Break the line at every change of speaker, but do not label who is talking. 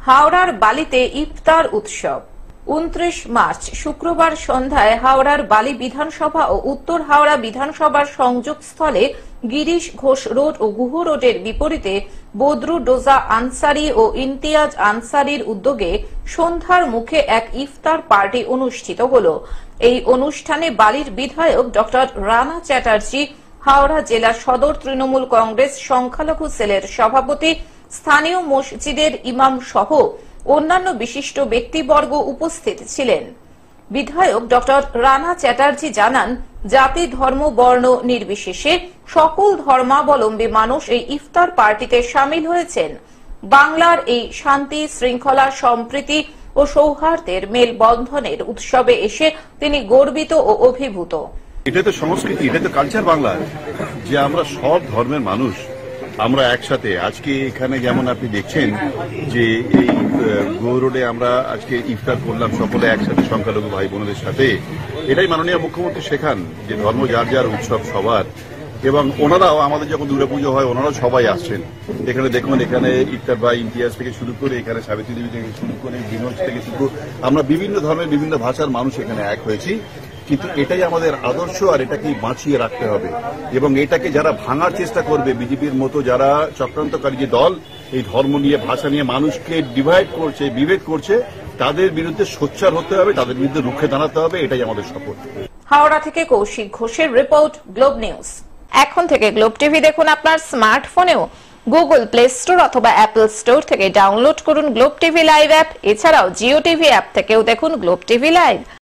হাওড়ার বালিতে ইফতার উৎসব। 29 মার্চ শুক্রবার সন্ধ্যায় হাওড়ার বালি বিধানসভা ও উত্তর হাওড়া বিধানসভার সংযোগস্থলে গিরিশ ঘোষ রোড ও গুহ রোডের বিপরীতে বদরু ডোজা আনসারি ও ইমতিয়াজ আনসারির উদ্যোগে সন্ধ্যার মুখে এক ইফতার পার্টি অনুষ্ঠিত হল। এই অনুষ্ঠানে বালির বিধায়ক ডক্টর রানা চ্যাটার্জি, হাওড়া জেলা সদর তৃণমূল কংগ্রেস সংখ্যালঘু সেলের সভাপতি, স্থানীয় মসজিদের ইমাম সহ অন্যান্য বিশিষ্ট ব্যক্তিবর্গ উপস্থিত ছিলেন। বিধায়ক ডক্টর রানা চ্যাটার্জি জানান, জাতি ধর্ম বর্ণ নির্বিশেষে সকল ধর্মাবলম্বী মানুষ এই ইফতার পার্টিতে সামিল হয়েছেন। বাংলার এই শান্তি শৃঙ্খলা সম্প্রীতি ও সৌহার্দ্যের মেলবন্ধনের উৎসবে এসে তিনি গর্বিত ও অভিভূত।
এটা তো সংস্কৃতি, এটা তো কালচার বাংলার, যে আমরা সব ধর্মের মানুষ আমরা একসাথে আজকে এখানে যেমন আপনি দেখছেন যে এই গো রোডে আমরা আজকে ইফতার করলাম সকলে একসাথে সংখ্যালঘু ভাই বোনদের সাথে। এটাই মাননীয় মুখ্যমন্ত্রী শেখান যে ধর্ম যার যার উৎসব সবার, এবং ওনারাও আমাদের যখন দুর্গাপুজো হয় ওনারাও সবাই আসছেন এখানে। দেখুন এখানে ইফতার ভাই ইমতিয়াজ থেকে শুরু করে এখানে সাবিত্রী দেবী থেকে শুরু করে বিনোদ থেকে শুরু আমরা বিভিন্ন ধর্মের বিভিন্ন ভাষার মানুষ এখানে এক হয়েছি। কিন্তু এটাই আমাদের আদর্শ, আর এটাকে বাঁচিয়ে রাখতে হবে। এবং এটাকে যারা ভাঙার চেষ্টা করবে, বিজেপির মতো যারা চক্রান্তকারী যে দল এই ধর্ম নিয়ে ভাষা নিয়ে মানুষকে ডিভাইড করছে, বিভেদ করছে, তাদের বিরুদ্ধে সোচ্চার হতে হবে, তাদের বিরুদ্ধে রুখে দাঁড়াতে হবে। এটাই আমাদের শপথ।
হাওড়া থেকে কৌশিক ঘোষের রিপোর্ট, গ্লোব নিউজ। এখন থেকে গ্লোব টিভি দেখুন আপনার স্মার্টফোনেও। গুগল প্লে স্টোর অথবা অ্যাপল স্টোর থেকে ডাউনলোড করুন গ্লোব টিভি লাইভ অ্যাপ। এছাড়াও জিও টিভি অ্যাপ থেকেও দেখুন গ্লোব টিভি লাইভ।